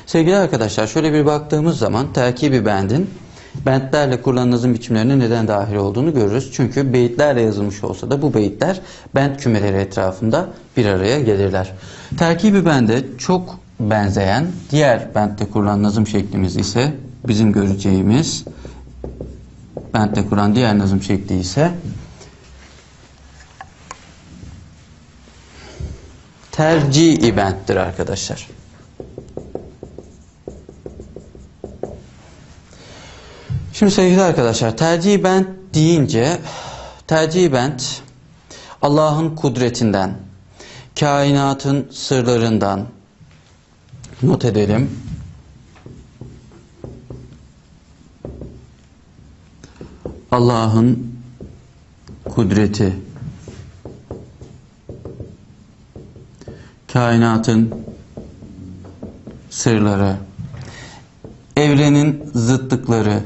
Sevgili arkadaşlar, şöyle bir baktığımız zaman terkibi bendin bentlerle kurulan nazım biçimlerine neden dahil olduğunu görürüz. Çünkü beyitlerle yazılmış olsa da bu beyitler bent kümeleri etrafında bir araya gelirler. Terkibi bende çok benzeyen diğer bentte kurulan nazım şeklimiz ise bizim göreceğimiz bentte kurulan diğer nazım şekli ise tercih-i benttir arkadaşlar. Şimdi sevgili arkadaşlar, tercih-i bent deyince tercih-i bent Allah'ın kudretinden, kainatın sırlarından, not edelim, Allah'ın kudreti, kainatın sırları, evrenin zıtlıkları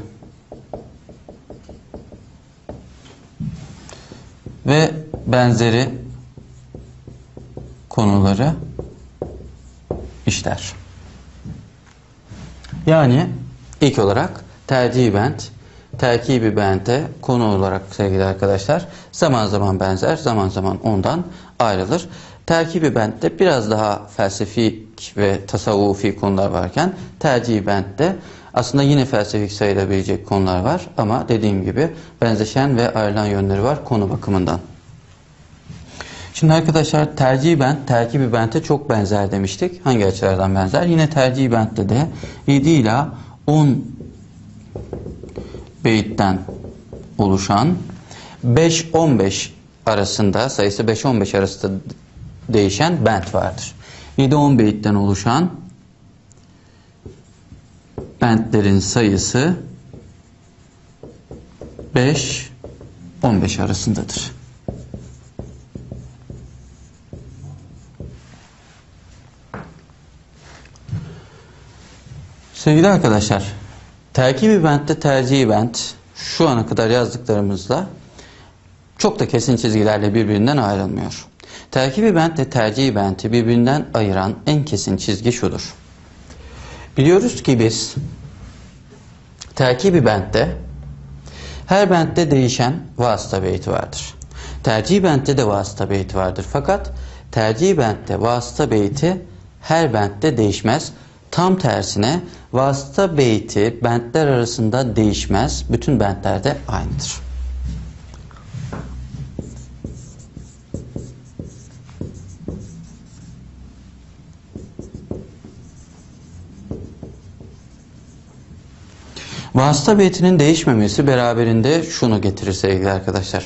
ve benzeri konuları işler. Yani ilk olarak tercih-i bent, terkibi bente konu olarak sevgili arkadaşlar zaman zaman benzer, zaman zaman ondan ayrılır. Terkibi bentte biraz daha felsefik ve tasavvufi konular varken tercih-i bentte aslında yine felsefik sayılabilecek konular var ama dediğim gibi benzeşen ve ayrılan yönleri var konu bakımından. Şimdi arkadaşlar tercih-i bent, terkibi bente çok benzer demiştik. Hangi açılardan benzer? Yine tercih-i bentte de 7 ila 10 beyitten oluşan 5-15 arasında, sayısı 5-15 arasında değişen bent vardır. 7-10 beyitten oluşan bentlerin sayısı 5-15 arasındadır. Sevgili arkadaşlar, terkibi bentte tercih-i bent şu ana kadar yazdıklarımızla çok da kesin çizgilerle birbirinden ayrılmıyor. Terkibi bentle tercih-i benti birbirinden ayıran en kesin çizgi şudur. Biliyoruz ki biz terkibi bentte her bentte değişen vasıta beyti vardır. Tercih bentte de vasıta beyti vardır. Fakat tercih bentte vasıta beyti her bentte değişmez. Tam tersine vasıta beyti bentler arasında değişmez. Bütün bentlerde aynıdır. Vasıta beytinin değişmemesi beraberinde şunu getirir sevgili arkadaşlar.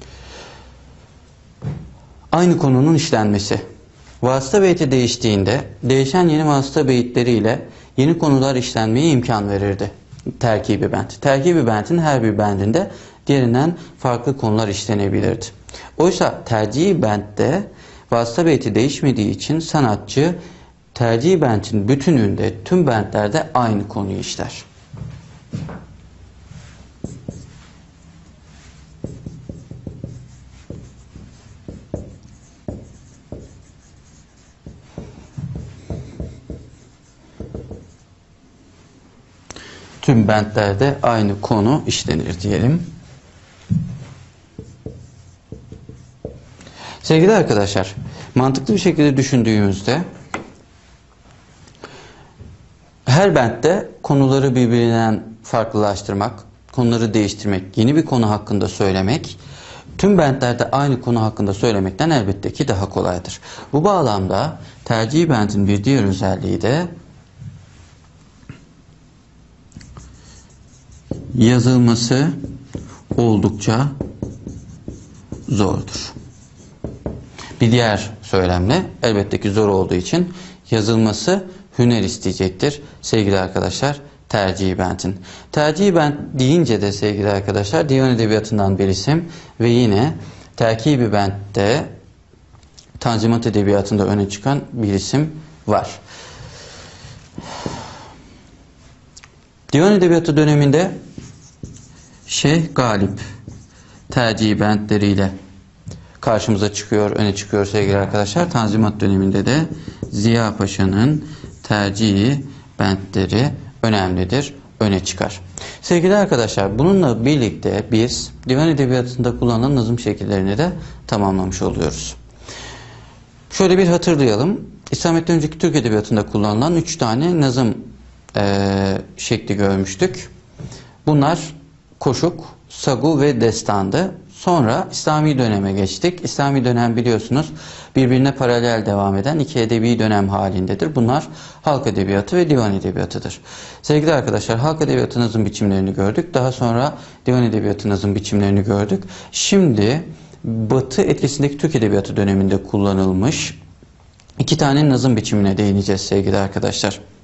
Aynı konunun işlenmesi. Vasıta beyti değiştiğinde değişen yeni vasıta beyitleriyle yeni konular işlenmeye imkan verirdi terkibi bent. Terkibi bentin her bir bendinde diğerinden farklı konular işlenebilirdi. Oysa tercihi bentte vasıta beyti değişmediği için sanatçı tercihi bentin bütününde tüm bentlerde aynı konuyu işler. Tüm bentlerde aynı konu işlenir diyelim. Sevgili arkadaşlar, mantıklı bir şekilde düşündüğümüzde her bentte konuları birbirinden farklılaştırmak, konuları değiştirmek, yeni bir konu hakkında söylemek, tüm bentlerde aynı konu hakkında söylemekten elbette ki daha kolaydır. Bu bağlamda tercih bentin bir diğer özelliği de yazılması oldukça zordur. Bir diğer söylemle elbette ki zor olduğu için yazılması hüner isteyecektir sevgili arkadaşlar tercih bentin. Tercih bent deyince de sevgili arkadaşlar divan edebiyatından bir isim ve yine terkibi bentte Tanzimat edebiyatında öne çıkan bir isim var. Divan edebiyatı döneminde Şeyh Galip tercih bentleriyle karşımıza çıkıyor, öne çıkıyor sevgili arkadaşlar. Tanzimat döneminde de Ziya Paşa'nın tercihi bentleri önemlidir, öne çıkar. Sevgili arkadaşlar, bununla birlikte biz divan edebiyatında kullanılan nazım şekillerini de tamamlamış oluyoruz. Şöyle bir hatırlayalım. İslamiyet'ten önceki Türk edebiyatında kullanılan 3 tane nazım şekli görmüştük. Bunlar koşuk, sagu ve destandı. Sonra İslami döneme geçtik. İslami dönem biliyorsunuz birbirine paralel devam eden iki edebi dönem halindedir. Bunlar halk edebiyatı ve divan edebiyatıdır. Sevgili arkadaşlar, halk edebiyatı nazım biçimlerini gördük. Daha sonra divan edebiyatı nazım biçimlerini gördük. Şimdi Batı etkisindeki Türk edebiyatı döneminde kullanılmış iki tane nazım biçimine değineceğiz sevgili arkadaşlar.